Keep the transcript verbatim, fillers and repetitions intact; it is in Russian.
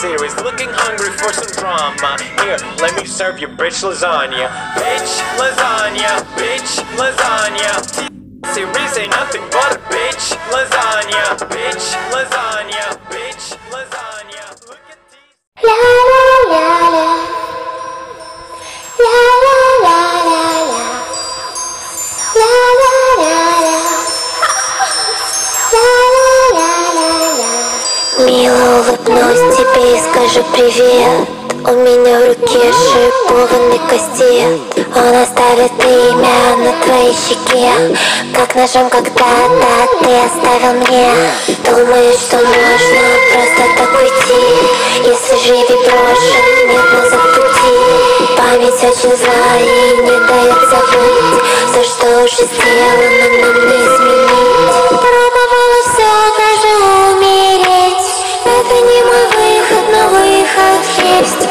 series, looking hungry for some drama. Here, let me serve you bitch lasagna. Bitch lasagna, bitch lasagna. Series ain't nothing but a bitch lasagna. Bitch lasagna, bitch lasagna. Look at these. La la la la. La la la la la. La la la la. La la la la la. Мило улыбнусь тебе и скажу привет. У меня в руке шипованный кастет. Он оставит имя на твоей щеке, как ножом когда-то ты оставил мне. Думаешь, что можно просто так уйти, если живи брошен, нет назад пути. Память очень зла и не дает забыть все, что уже сделано, нам не изменить. Пробовала все, даже умереть. Это не мой выход, но выход есть.